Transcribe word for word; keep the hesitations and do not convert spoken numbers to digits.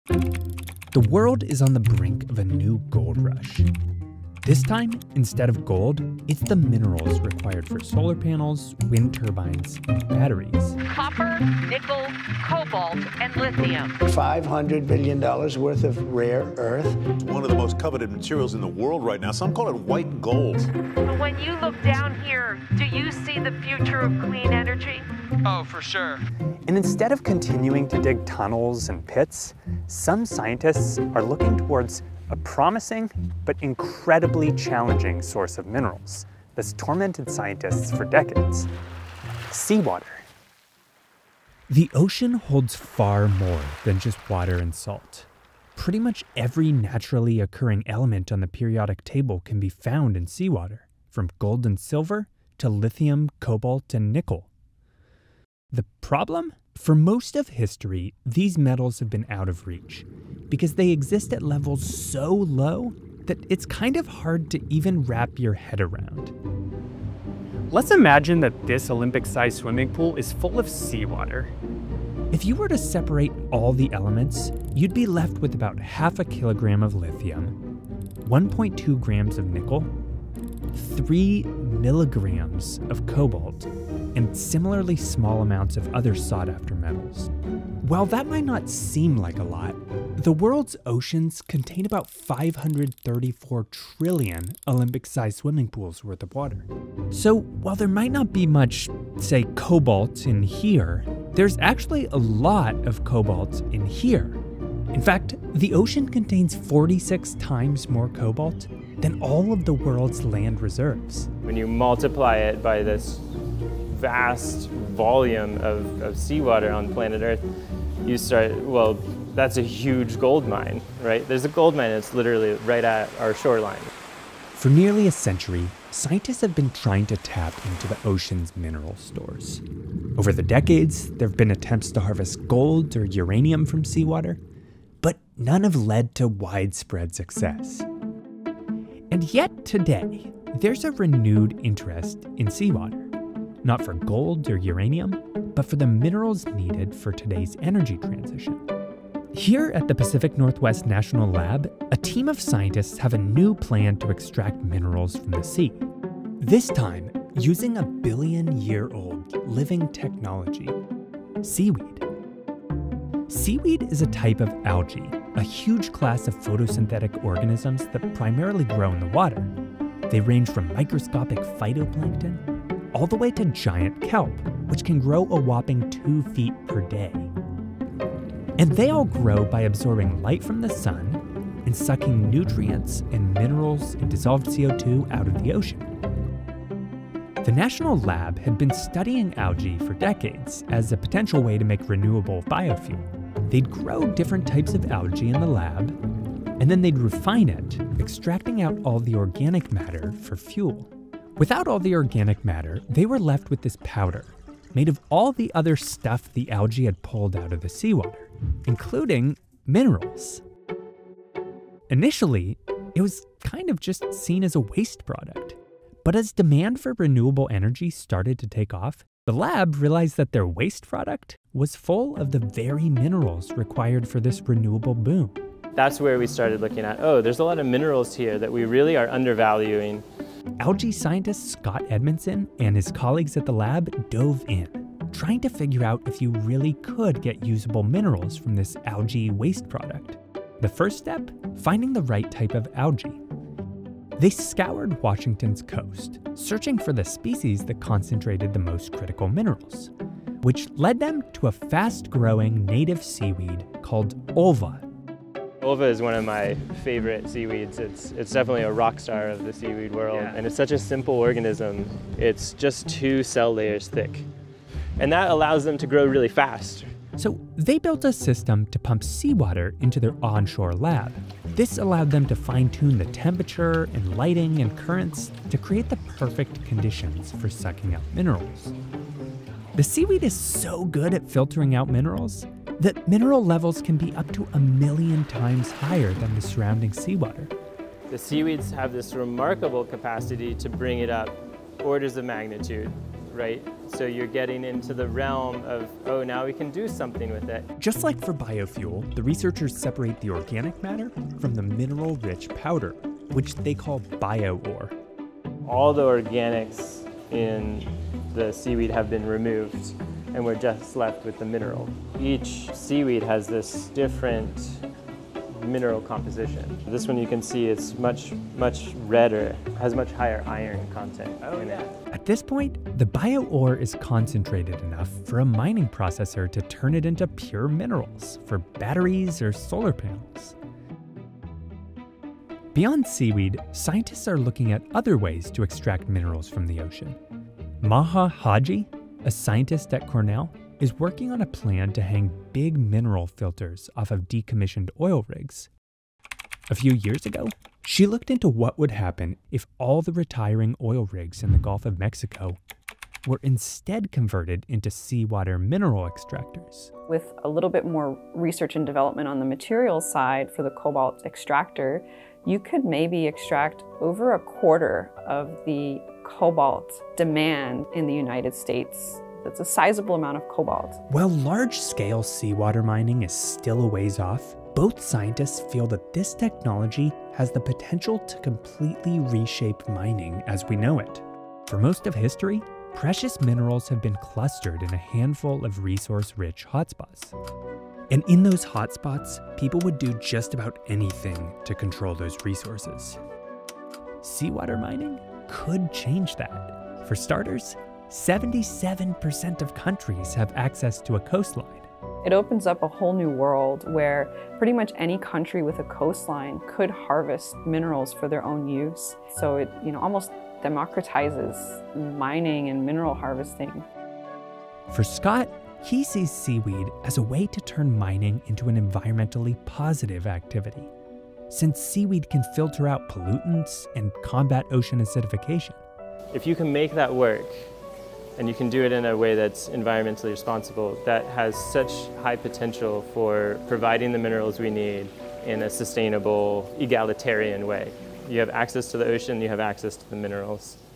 The world is on the brink of a new gold rush. This time, instead of gold, it's the minerals required for solar panels, wind turbines, and batteries. Copper, nickel, cobalt, and lithium. five hundred billion dollars worth of rare earth. It's one of the most coveted materials in the world right now. Some call it white gold. When you look down here, do you see the future of clean energy? Oh, for sure. And instead of continuing to dig tunnels and pits, some scientists are looking towards a promising but incredibly challenging source of minerals that's tormented scientists for decades: seawater. The ocean holds far more than just water and salt. Pretty much every naturally occurring element on the periodic table can be found in seawater, from gold and silver to lithium, cobalt, and nickel. The problem? For most of history, these metals have been out of reach because they exist at levels so low that it's kind of hard to even wrap your head around. Let's imagine that this Olympic-sized swimming pool is full of seawater. If you were to separate all the elements, you'd be left with about half a kilogram of lithium, one point two grams of nickel, three milligrams of cobalt, and similarly small amounts of other sought-after metals. While that might not seem like a lot, the world's oceans contain about five hundred thirty-four trillion Olympic-sized swimming pools worth of water. So while there might not be much, say, cobalt in here, there's actually a lot of cobalt in here. In fact, the ocean contains forty-six times more cobalt than all of the world's land reserves. When you multiply it by this vast volume of, of seawater on planet Earth, you start, well, that's a huge gold mine, right? There's a gold mine that's literally right at our shoreline. For nearly a century, scientists have been trying to tap into the ocean's mineral stores. Over the decades, there have been attempts to harvest gold or uranium from seawater, but none have led to widespread success. And yet today, there's a renewed interest in seawater. Not for gold or uranium, but for the minerals needed for today's energy transition. Here at the Pacific Northwest National Lab, a team of scientists have a new plan to extract minerals from the sea. This time, using a billion-year-old living technology, seaweed. Seaweed is a type of algae, a huge class of photosynthetic organisms that primarily grow in the water. They range from microscopic phytoplankton all the way to giant kelp, which can grow a whopping two feet per day. And they all grow by absorbing light from the sun and sucking nutrients and minerals and dissolved C O two out of the ocean. The National Lab had been studying algae for decades as a potential way to make renewable biofuel. They'd grow different types of algae in the lab, and then they'd refine it, extracting out all the organic matter for fuel. Without all the organic matter, they were left with this powder, made of all the other stuff the algae had pulled out of the seawater, including minerals. Initially, it was kind of just seen as a waste product. But as demand for renewable energy started to take off, the lab realized that their waste product was full of the very minerals required for this renewable boom. That's where we started looking at, oh, there's a lot of minerals here that we really are undervaluing. Algae scientist Scott Edmondson and his colleagues at the lab dove in, trying to figure out if you really could get usable minerals from this algae waste product. The first step? Finding the right type of algae. They scoured Washington's coast, searching for the species that concentrated the most critical minerals, which led them to a fast-growing native seaweed called ulva. Ulva is one of my favorite seaweeds. It's, it's definitely a rock star of the seaweed world, yeah. And it's such a simple organism. It's just two cell layers thick, and that allows them to grow really fast. So they built a system to pump seawater into their onshore lab. This allowed them to fine-tune the temperature and lighting and currents to create the perfect conditions for sucking out minerals. The seaweed is so good at filtering out minerals that mineral levels can be up to a million times higher than the surrounding seawater. The seaweeds have this remarkable capacity to bring it up orders of magnitude. right? So you're getting into the realm of, oh, now we can do something with it. Just like for biofuel, the researchers separate the organic matter from the mineral-rich powder, which they call bio-ore. All the organics in the seaweed have been removed, and we're just left with the mineral. Each seaweed has this different mineral composition. This one you can see it's much, much redder, has much higher iron content oh, in yeah. it. At this point, the bio-ore is concentrated enough for a mining processor to turn it into pure minerals for batteries or solar panels. Beyond seaweed, scientists are looking at other ways to extract minerals from the ocean. Maha Haji, a scientist at Cornell, is working on a plan to hang big mineral filters off of decommissioned oil rigs. A few years ago, she looked into what would happen if all the retiring oil rigs in the Gulf of Mexico were instead converted into seawater mineral extractors. With a little bit more research and development on the materials side for the cobalt extractor, you could maybe extract over a quarter of the cobalt demand in the United States. That's a sizable amount of cobalt. While large-scale seawater mining is still a ways off, both scientists feel that this technology has the potential to completely reshape mining as we know it. For most of history, precious minerals have been clustered in a handful of resource-rich hotspots. And in those hotspots, people would do just about anything to control those resources. Seawater mining could change that. For starters, seventy-seven percent of countries have access to a coastline. It opens up a whole new world where pretty much any country with a coastline could harvest minerals for their own use. So it, you know, almost democratizes mining and mineral harvesting. For Scott, he sees seaweed as a way to turn mining into an environmentally positive activity, since seaweed can filter out pollutants and combat ocean acidification. If you can make that work, and you can do it in a way that's environmentally responsible, that has such high potential for providing the minerals we need in a sustainable, egalitarian way. You have access to the ocean, you have access to the minerals.